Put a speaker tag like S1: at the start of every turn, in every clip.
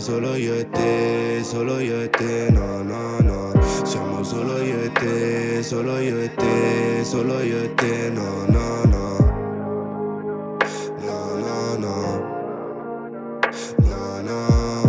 S1: solo io e te, solo io e te, no, no, no. Siamo solo io e te, solo io e te, solo io e te, no, no, no. No, no, no. No, no.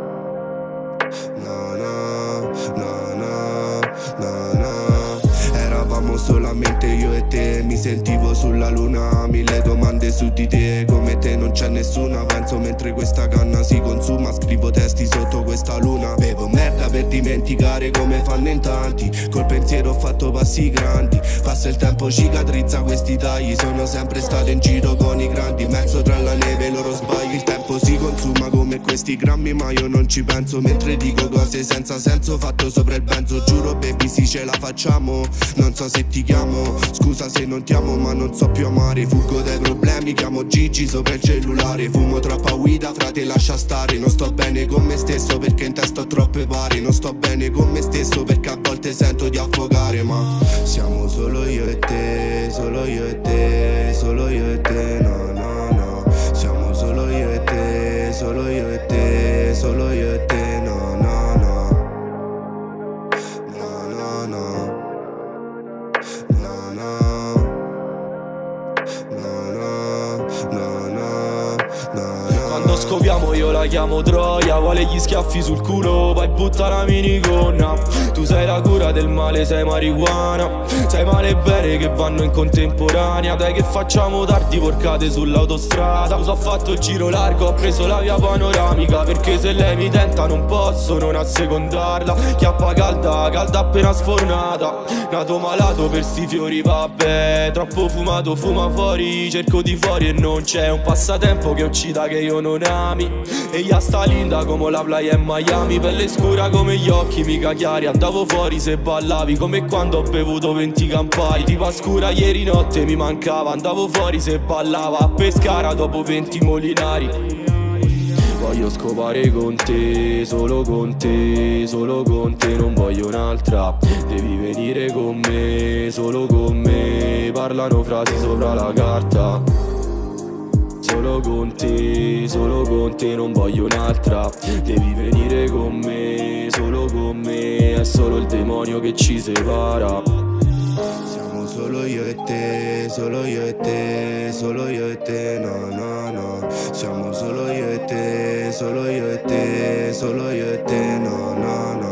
S1: No, no, no, no, no, no. Eravamo solamente io e te, mi sentivo sulla luna, mille domande su di te, come te non c'è nessuna. Penso mentre questa canna si consuma, scrivo testi sotto questa luna. Bevo merda per dimenticare come fanno in tanti, col pensiero ho fatto passi grandi. Passa il tempo, cicatrizza questi tagli, sono sempre stato in giro con i grandi, in mezzo tra la neve e loro sbagli. Il tempo si consuma come questi grammi, ma io non ci penso mentre dico cose senza senso, fatto sopra il benzo. Giuro baby sì ce la facciamo, non so se ti chiamo, scusa se non ti amo ma non so più amare. Fuggo dai problemi, chiamo Gigi sopra il cellulare. Fumo troppa guida, frate lascia stare. Non sto bene con me stesso perché in testa ho troppe pare. Non sto bene con me stesso perché a volte sento di affogare. Ma siamo solo io e te, solo io e te, solo io e te, no, no, no. Siamo solo io e te, solo io e te, solo io e te, no, no, no. No, no, no. No, no. No, no, no, no, no.
S2: Quando scopiamo io la chiamo Troia, vuole gli schiaffi sul culo, poi butta la minigonna. Tu sei la cura del male, sei marijuana, sai male e bene che vanno in contemporanea. Dai che facciamo tardi, porcate sull'autostrada. Ho fatto il giro largo, ho preso la via panoramica, perché se lei mi tenta non posso non assecondarla. Chiappa calda, calda appena sfornata. Nato malato per sti fiori, vabbè. Troppo fumato, fuma fuori, cerco di fuori e non c'è un passatempo che uccida che io non ami. E io sta linda come la playa in Miami, pelle scura come gli occhi mica chiari. Andavo fuori se ballavi come quando ho bevuto 20 Campari. Tipo a scura ieri notte mi mancava, andavo fuori se ballava a Pescara dopo 20 Molinari. Voglio scopare con te, solo con te, solo con te, non voglio un'altra. Devi venire con me, solo con me, parlano frasi sopra la carta. Solo con te, non voglio un'altra. Devi venire con me, è solo il demonio che ci separa.
S1: Siamo solo io e te, solo io e te, solo io e te, no, no, no. Siamo solo io e te, solo io e te, solo io e te, no, no, no.